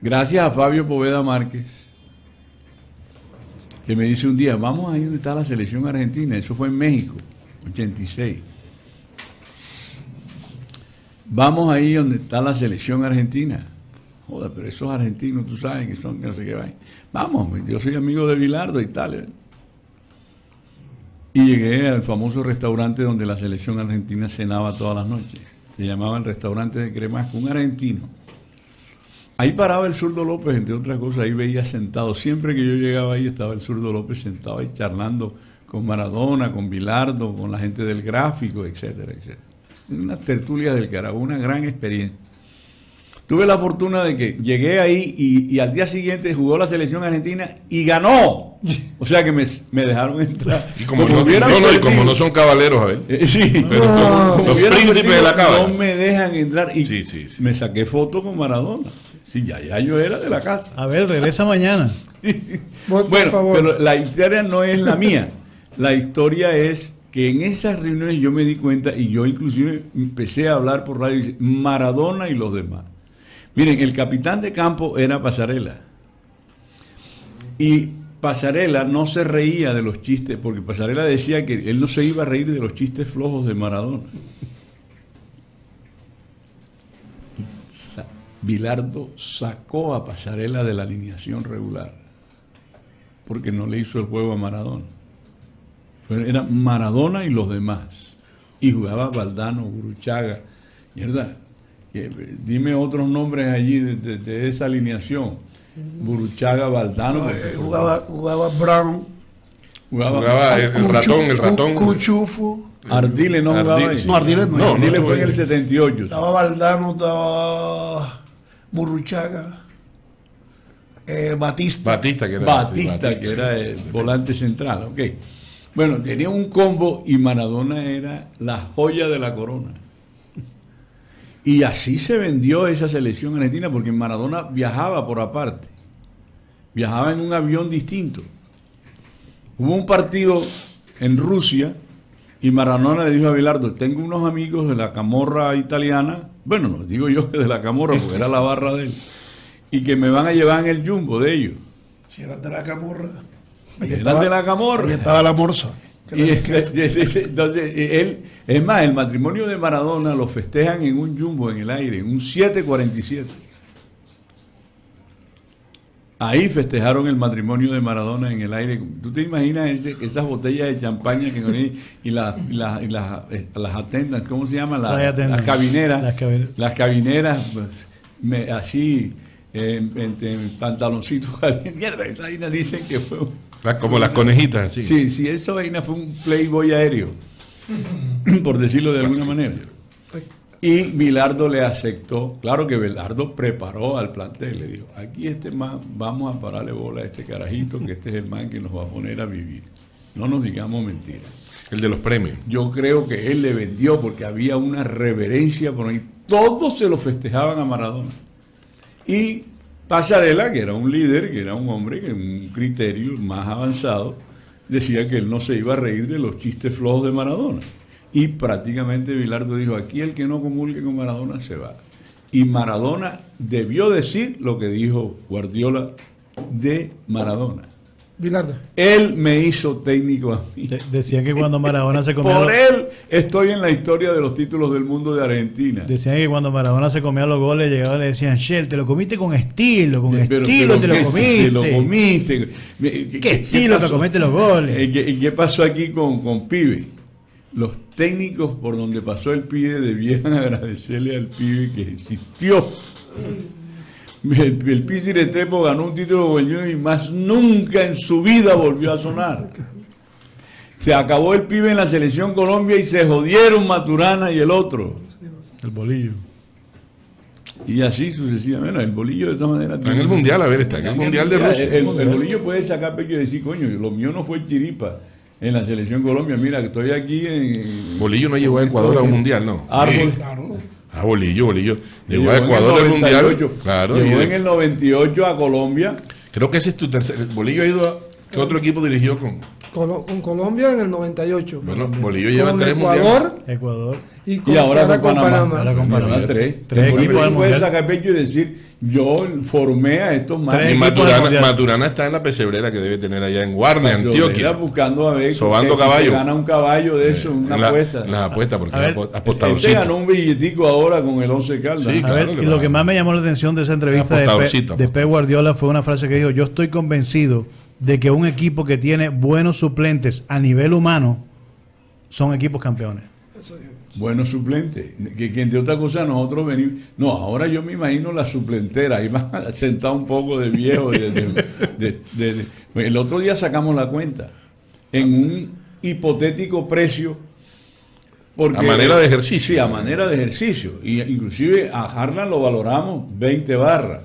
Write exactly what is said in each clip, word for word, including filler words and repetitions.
Gracias a Fabio Poveda Márquez, que me dice un día, vamos ahí donde está la selección argentina. Eso fue en México, ochenta y seis. Vamos ahí donde está la selección argentina. Joder, pero esos argentinos, tú sabes que son, que no sé qué vayan. Vamos, yo soy amigo de Bilardo y tal. ¿eh? Y llegué al famoso restaurante donde la selección argentina cenaba todas las noches. Se llamaba el restaurante de Cremasco, un argentino. Ahí paraba el Zurdo López, entre otras cosas, ahí veía sentado. Siempre que yo llegaba ahí estaba el Zurdo López sentado ahí charlando con Maradona, con Bilardo, con la gente del gráfico, etcétera, etcétera. Unas tertulias del carajo, una gran experiencia. Tuve la fortuna de que llegué ahí y, y al día siguiente jugó la selección argentina y ganó. O sea que me, me dejaron entrar. Y como, como, no, no, no, y como no son caballeros, a ver. Eh, sí, pero no, como, como los príncipes de la cábala. No me dejan entrar y sí, sí, sí. me saqué foto con Maradona. Sí, ya, ya yo era de la casa. A ver, regresa mañana. Sí, sí. Bueno, pero la historia no es la mía. La historia es que en esas reuniones yo me di cuenta y yo inclusive empecé a hablar por radio y dice, Maradona y los demás. Miren, el capitán de campo era Pasarela. Y Pasarela no se reía de los chistes, porque Pasarela decía que él no se iba a reír de los chistes flojos de Maradona. Bilardo sacó a Pasarela de la alineación regular, porque no le hizo el juego a Maradona. Era Maradona y los demás. Y jugaba Valdano, Guruchaga, ¿verdad? Dime otros nombres allí de, de, de esa alineación. Buruchaga, Valdano. No, eh, jugaba, jugaba Brown. Jugaba, jugaba el, el ratón, el ratón. Cuchufo. Ardile no jugaba ahí. No, Ardile no. No, Ardile fue en el setenta y ocho. Estaba Valdano, estaba Buruchaga. Eh, Batista. Batista, que era, Batista, sí, Batista, que era el volante central. Ok. Bueno, tenía un combo y Maradona era la joya de la corona. Y así se vendió esa selección argentina, porque Maradona viajaba por aparte. Viajaba en un avión distinto. Hubo un partido en Rusia y Maradona le dijo a Bilardo, tengo unos amigos de la camorra italiana, bueno, no digo yo que de la camorra, porque era la barra de él, y que me van a llevar en el jumbo de ellos. Si eran de la camorra. Ahí eran estaba, de la camorra. Ahí estaba la morsa. Y entonces, él, es más, el matrimonio de Maradona lo festejan en un jumbo en el aire, en un siete cuarenta y siete. Ahí festejaron el matrimonio de Maradona en el aire. ¿Tú te imaginas ese, esas botellas de champaña que y, la, y, la, y las, las atendas, ¿cómo se llama? La, las cabineras. Las cabineras, las cabineras pues, me, así, en, en, en pantaloncitos calientes. Mierda, esa vaina dicen que fue un, como las conejitas, sí. Sí, sí, esa vaina fue un playboy aéreo, por decirlo de alguna manera. Y Bilardo le aceptó, claro que Bilardo preparó al plantel, le dijo, aquí este man, vamos a pararle bola a este carajito, que este es el man que nos va a poner a vivir. No nos digamos mentiras. El de los premios. Yo creo que él le vendió porque había una reverencia por ahí. Todos se lo festejaban a Maradona. Y Pasarela, que era un líder, que era un hombre con un criterio más avanzado, decía que él no se iba a reír de los chistes flojos de Maradona. Y prácticamente Bilardo dijo, aquí el que no comulgue con Maradona se va. Y Maradona debió decir lo que dijo Guardiola de Maradona. Bilardo. Él me hizo técnico a mí. De decían que cuando Maradona se comía... Por los... él estoy en la historia de los títulos del mundo de Argentina. Decían que cuando Maradona se comía los goles, llegaban y le decían, Shell, te lo comiste con estilo, con Pero estilo te lo, te lo comiste. Te lo comiste. ¿Qué, ¿Qué estilo te comiste los goles? ¿Y qué, qué pasó aquí con, con Pibe? Los técnicos por donde pasó el Pibe debieran agradecerle al Pibe que existió. El, el Pizzi Restrepo ganó un título con el Junior y más nunca en su vida volvió a sonar. Se acabó el Pibe en la selección Colombia y se jodieron Maturana y el otro. El Bolillo. Y así sucesivamente. Bueno, el Bolillo de todas maneras... Está en el Mundial, a ver, está en el Mundial de Rusia. El, el, el Bolillo puede sacar pecho y decir, coño, lo mío no fue chiripa en la selección Colombia. Mira, que estoy aquí en... Bolillo no llegó a Ecuador a un Mundial, ¿no? Árbol. Claro. Ah, Bolillo, Bolillo. Llegó a Ecuador al Mundial. Claro. Llegó y en el noventa y ocho a Colombia. Creo que ese es tu tercer... Bolillo ha ido a... ¿Qué otro equipo dirigió con, Colo- con Colombia en el noventa y ocho. Bueno, Bolivia lleva con tres Ecuador mundiales. Ecuador. y, con, Y ahora ahora con con Panamá. Panamá. Ahora con Panamá. Panamá, tres. Tres Bolivia equipos del no puede mundial. sacar pecho y decir, yo formé a estos más. Tres Y equipos del Maturana, mundial. Maturana está en la pesebrera que debe tener allá en Guarne, Antioquia. Buscando a ver Sobando que si caballo. se gana un caballo de eso, una En la- apuesta. en las apuestas, porque A ver, es apo- Él se apostadorcito. ganó un billetico ahora con el Once Caldas. Sí, A claro, ver, le y va lo a que dar. más me llamó la atención de esa entrevista de Pep, Apostadorcito, de Pep Guardiola fue una frase que dijo: yo estoy convencido de que un equipo que tiene buenos suplentes a nivel humano son equipos campeones. Buenos suplentes. Que, que entre otras cosas nosotros venimos. No, ahora yo me imagino la suplentera. Ahí van sentado un poco de viejo. de- de- de- de- de- el otro día sacamos la cuenta. En un hipotético precio. Porque, A manera de ejercicio. Sí, a manera de ejercicio. Y inclusive a Harlan lo valoramos veinte barras.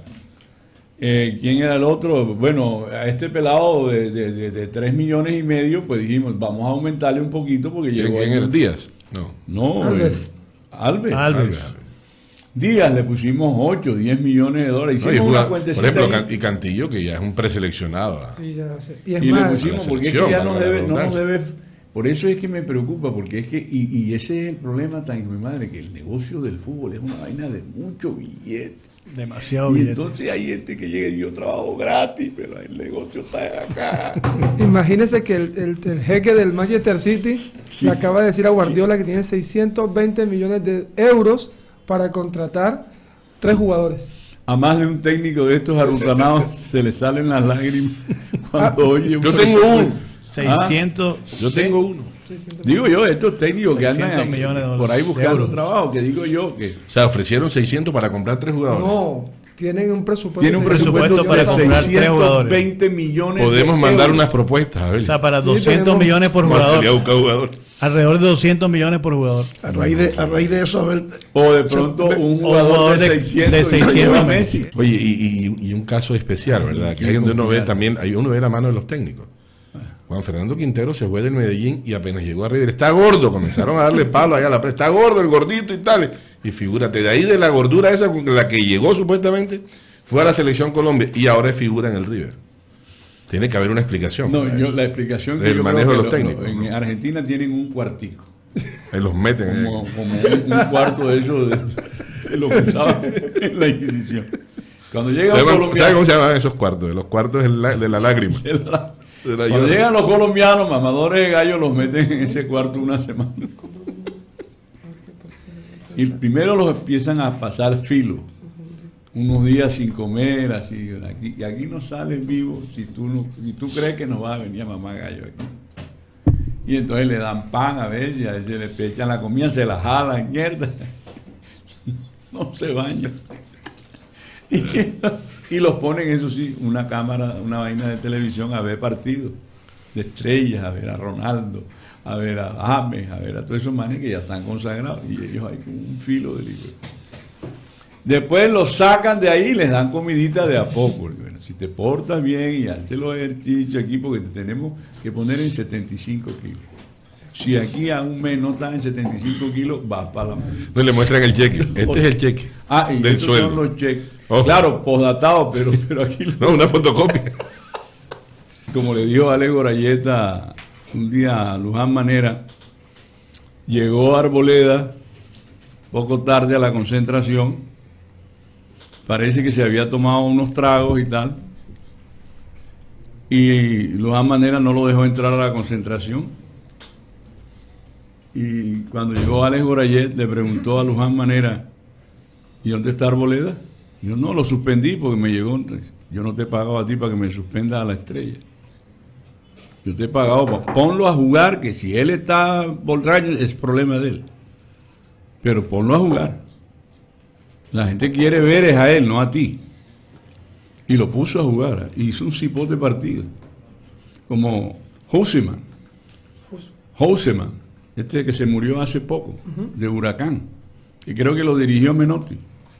Eh, ¿Quién era el otro? Bueno, a este pelado de, de, de, de tres millones y medio, pues dijimos, vamos a aumentarle un poquito porque ¿Quién, llegó quién el- era? Díaz? No. No, Alves. eh, Alves. Alves. Díaz le pusimos ocho, diez millones de dólares. No, y Hicimos jugá- una por cuentecita ejemplo, ahí, Can- y Cantillo, que ya es un preseleccionado. ¿ah? Sí, ya sé. Y es y le más, pusimos, a la porque es que selección, ya valga no la debe, no nos redundancia. debe. Por eso es que me preocupa, porque es que, y, y ese es el problema tan hijo de madre, que el negocio del fútbol es una vaina de mucho billete. Demasiado Y billete. entonces hay gente que llega y yo trabajo gratis, pero el negocio está acá. imagínese que el, el- el jeque del Manchester City le acaba de decir a Guardiola que tiene seiscientos veinte millones de euros para contratar tres jugadores. A más de un técnico de estos arrutanados se le salen las lágrimas cuando oye un Yo tengo uno. seiscientos. Yo tengo uno. seiscientos Digo yo, estos técnicos que andan seiscientos aquí, millones de por ahí buscando euros. trabajo, que digo yo que O sea, ofrecieron seiscientos para comprar tres jugadores. No, tienen un presupuesto. tiene un de presupuesto presupuesto para de comprar tres seiscientos jugadores. veinte millones. Podemos de mandar euros. unas propuestas, a ver. O sea, para Sí, doscientos tenemos- millones por Vamos a salir a jugador. buscar jugadores. Alrededor de doscientos millones por jugador. A raíz de, a raíz de eso, a ver, O de pronto O un un jugador, jugador de, de- seiscientos, de y seiscientos lleva a meses. Messi. Oye, y, y- y un caso especial, ¿verdad? Que ahí donde uno ve también, ahí uno ve la mano de los técnicos. Juan Fernando Quintero se fue del Medellín y apenas llegó a River, está gordo, comenzaron a darle palo allá a la prensa, está gordo el gordito y tal. Y figúrate, de ahí de la gordura esa con la que llegó supuestamente, fue a la selección Colombia y ahora es figura en el River. Tiene que haber una explicación. No, para yo, eso. la explicación que Del yo creo manejo que de los lo- técnicos, En ¿no? Argentina tienen un cuartico. Ahí los meten. ahí. Como, como un, un cuarto de eso de, de lo que usaba en la Inquisición. Cuando llega un ¿Sabe cómo- colombiano. ¿Sabe cómo se llaman esos cuartos? De los cuartos de la, de la lágrima. de la- De la Cuando llora. llegan los colombianos, mamadores de gallo, los meten en ese cuarto una semana. Y primero los empiezan a pasar filo. Unos días sin comer, así. Aquí, y aquí no sales vivo si tú, no, si tú crees que no va a venir a mamar gallo aquí. Y entonces le dan pan a veces, a veces le echan la comida, se la jalan, mierda. No se bañan. Y, y los ponen, eso sí, una cámara, una vaina de televisión a ver partidos de estrellas, a ver a Ronaldo, a ver a James, a ver a todos esos manes que ya están consagrados y ellos hay como un filo de libro. Después los sacan de ahí y les dan comidita de a poco. Porque, bueno, si te portas bien y haces los ejercicios aquí, porque te tenemos que poner en setenta y cinco kilos. Si aquí a un mes no estás en setenta y cinco kilos, vas para la mano. No le muestran el cheque. Este es el cheque. Ah, y del estos sueldo. son los cheques. Ojo. Claro, postdatados, pero, pero aquí, lo- No, una fotocopia. como le dijo Alex Gorayeta un día a Luján Manera, llegó Arboleda poco tarde a la concentración, parece que se había tomado unos tragos y tal, y Luján Manera no lo dejó entrar a la concentración. Y cuando llegó Alex Gorayet le preguntó a Luján Manera, ¿y dónde está Arboleda? Yo no, lo suspendí porque me llegó. Yo no te he pagado a ti para que me suspenda a la estrella. Yo te he pagado, pa- ponlo a jugar, que si él está borracho es problema de él. Pero ponlo a jugar. La gente quiere ver es a él, no a ti. Y lo puso a jugar. Hizo un cipote partido. Como Houseman. Houseman. Este que se murió hace poco, de Huracán. Y creo que lo dirigió Menotti.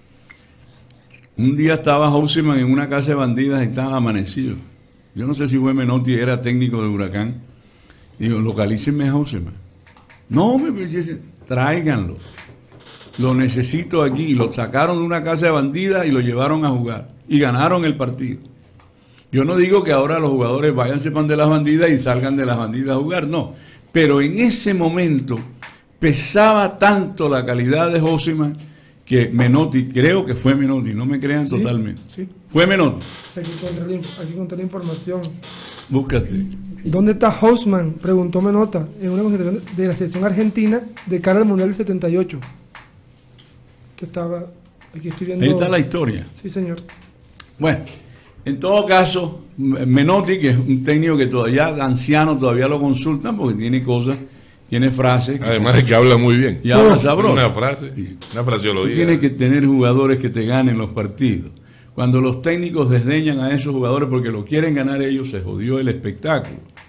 Un día estaba Houseman en una casa de bandidas y estaba amanecido. Yo no sé si fue Menotti, era técnico de Huracán. Digo, localícenme a Houseman. No, me dice, tráiganlo. Lo necesito aquí. Y lo sacaron de una casa de bandidas y lo llevaron a jugar. Y ganaron el partido. Yo no digo que ahora los jugadores vayan sepan de las bandidas y salgan de las bandidas a jugar, no. Pero en ese momento pesaba tanto la calidad de Joseman que Menotti, creo que fue Menotti, no me crean Sí, totalmente. sí. Fue Menotti. Aquí encontré, la, inf- aquí encontré la información. Búscate. ¿Dónde está Hausmann? Preguntó Menota en una concentración de la selección argentina de cara al Mundial del setenta y ocho. Que estaba, aquí estoy viendo. Ahí está la historia. Sí, señor. Bueno, en todo caso, Menotti, que es un técnico que todavía, anciano, todavía lo consultan porque tiene cosas, tiene frases. que- Además de que habla muy bien. y habla sabroso. Una frase, Sí. una Tú fraseología. tienes que tener jugadores que te ganen los partidos. Cuando los técnicos desdeñan a esos jugadores porque lo quieren ganar ellos, se jodió el espectáculo.